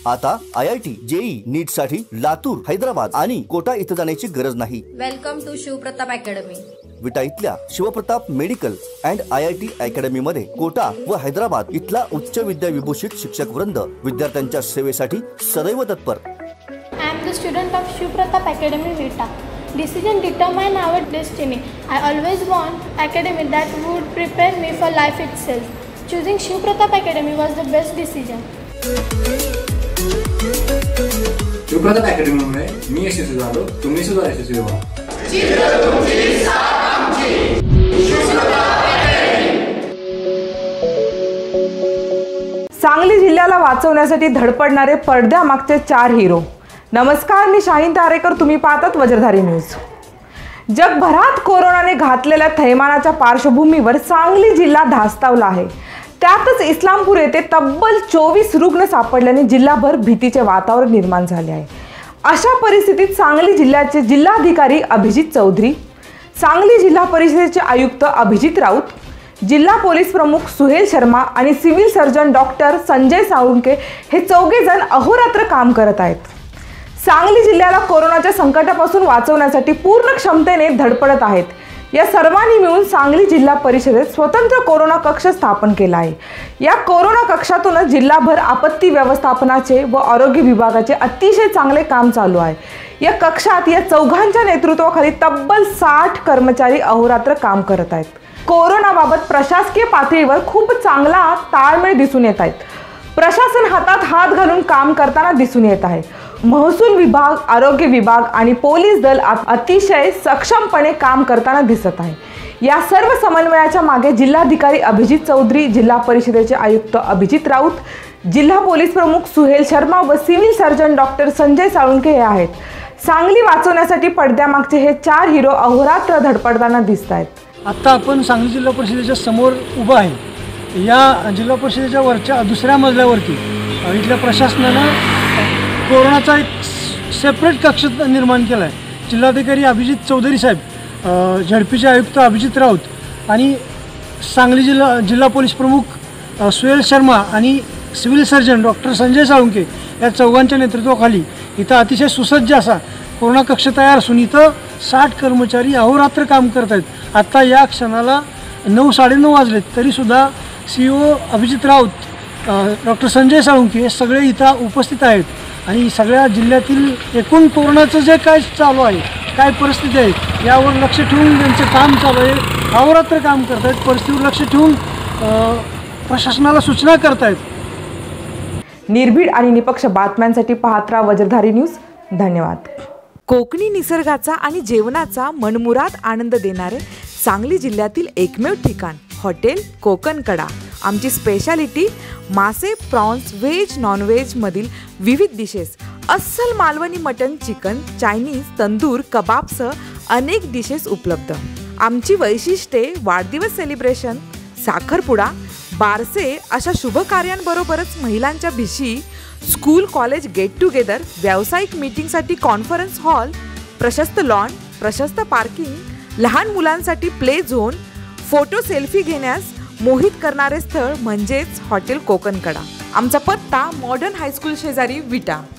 आता IIT, JEE, नीट साठी लातूर, हैदराबाद आणि कोटा इथं जाण्याची गरज नाही। Welcome to Shivpratap academy. Vita इथल्या Shivpratap medical and IIT academy मध्ये कोटा व हैदराबाद इथला उच्च विद्या विभूषित शिक्षक वृंद विद्यार्थ्यांच्या सेवेसाठी सदैव तत्पर। I am the student of Shivpratap Academy Vita. Decision determine our destiny. I always want academy that would prepare me for life itself. Choosing Shivpratap Academy was the best decision. Shivpratap अकॅडमीमुळे मी यशस्वी झालो, तुम्ही सुद्धा यशस्वी व्हा। सांगली जिल्ह्याला वाचवण्यासाठी धडपडणारे पडद्यामागचे 4 हिरो। नमस्कार, मी शाहीन तारेकर, तुम्ही पाहतात वज्रधारी news. जगभरात कोरोनाने घातलेल्या थैमानाच्या पार्श्वभूमीवर सांगली जिल्हा धास्तावला आहे। त्यातच इस्लामपूर येथे तब्बल 24 रुग्ण सापडल्याने जिल्हाभर भीतीचे वातावरण निर्माण झाले आहे। अशा परिस्थितीत सांगली जिल्ह्याचे जिल्हाधिकारी अभिजित चौधरी, सांगली जिल्हा परिषदेचे आयुक्त अभिजित राऊत, जिल्हा पोलीस प्रमुख सुहेल शर्मा आणि civil surgeon doctor Sanjay Salunke हे चौघे जण अहोरात्र काम करत आहेत। सांगली जिल्ह्याला कोरोनाच्या संकटापासून वाचवण्यासाठी पूर्ण क्षमतेने धडपडत आहेत। या सर्वांनी मिळून सांगली जिल्हा परिषदेत स्वतंत्र कोरोना कक्ष स्थापन केला आहे। या कोरोना कक्षातूनच जिल्हाभर आपत्ती व्यवस्थापनाचे व आरोग्य विभागाचे अतिशय चांगले काम चालू आहे। या कक्षात या चौघांच्या नेतृत्वाखाली तब्बल 60 कर्मचारी अहोरात्र काम करत आहेत। कोरोनाबाबत प्रशासकीय पातळीवर खूप चांगला ताळमेळ दिसून येत आहे। प्रशासन हातात हात घालून काम करताना दिसून येत आहे। महसूल विभाग, आरोग्य विभाग आणि पोलीस दल अतिशय सक्षमपणे काम करताना दिसत आहे। या सर्व समन्वयाच्या मागे जिल्हाधिकारी अभिजित चौधरी, जिल्हा परिषदेचे आयुक्त अभिजित राऊत, जिल्हा पोलीस प्रमुख सुहेल शर्मा व civil surgeon doctor Sanjay Salunke हे आहेत। सांगली वाचवण्यासाठी पडद्यामागचे हे 4 हिरो अहोरात्र धडपडताना दिसत आहेत। आता आपण सांगली जिल्हा परिषदेच्या समोर उभा आहे। या जिल्हा परिषदेच्या वरच्या दुसऱ्या मजल्यावरती इथल्या प्रशासनानं कोरोनाचा एक सेपरेट कक्ष निर्माण केला आहे। जिल्हाधिकारी अभिजित चौधरी साहेब, झडपीचे आयुक्त अभिजित राऊत आणि सांगली जिल्हा पोलीस प्रमुख सुहेल शर्मा आणि civil surgeon doctor Sanjay Salunke या चौघांच्या नेतृत्वाखाली इथं अतिशय सुसज्ज असा कोरोना कक्ष तयार असून इथं 60 कर्मचारी अहोरात्र काम करत आहेत। आत्ता या क्षणाला 9:30 वाजलेत तरीसुद्धा CEO अभिजित राऊत, डॉक्टर संजय साळुंके हे सगळे इथं उपस्थित आहेत आणि सगळ्या जिल्ह्यातील एकूण कोरोनाचं जे काय चालू आहे, काय परिस्थिती आहे यावर लक्ष ठेवून त्यांचं काम चालू आहे। अहोरात्र काम करत आहेत, परिस्थितीवर लक्ष ठेवून प्रशासनाला सूचना करत आहेत। निर्भीड आणि निपक्ष बातम्यांसाठी पाहत राहा वज्रधारी न्यूज। धन्यवाद। कोकणी निसर्गाचा आणि जेवणाचा मनमुराद आनंद देणारे सांगली जिल्ह्यातील एकमेव ठिकाण हॉटेल कोकण कडा। आमची स्पेशालिटी मासे, प्रॉन्स, व्हेज, नॉनव्हेज मधील विविध डिशेस, अस्सल Malvani mutton, chicken, Chinese, tandoor, कबाबसह अनेक डिशेस उपलब्ध। आमची वैशिष्ट्ये वाढदिवस सेलिब्रेशन, साखरपुडा, बारसे अशा शुभ कार्यांबरोबरच महिलांच्या भिशी, स्कूल कॉलेज गेट टुगेदर, व्यावसायिक मीटिंगसाठी कॉन्फरन्स हॉल, प्रशस्त लॉन, प्रशस्त पार्किंग, लहान मुलांसाठी प्ले झोन, फोटो सेल्फी घेण्यास मोहित करणारे स्थळ म्हणजेच हॉटेल कोकण कडा। आमचा पत्ता मॉडर्न हायस्कूल शेजारी विटा।